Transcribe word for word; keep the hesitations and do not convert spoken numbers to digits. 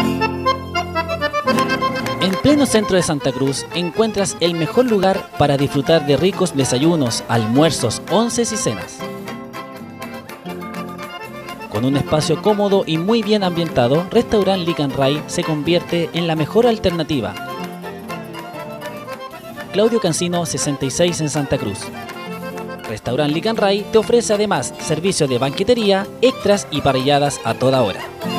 En pleno centro de Santa Cruz encuentras el mejor lugar para disfrutar de ricos desayunos, almuerzos, onces y cenas. Con un espacio cómodo y muy bien ambientado, Restaurant Lican Ray se convierte en la mejor alternativa. Claudio Cancino sesenta y seis en Santa Cruz. Restaurant Lican Ray te ofrece además servicio de banquetería, extras y parrilladas a toda hora.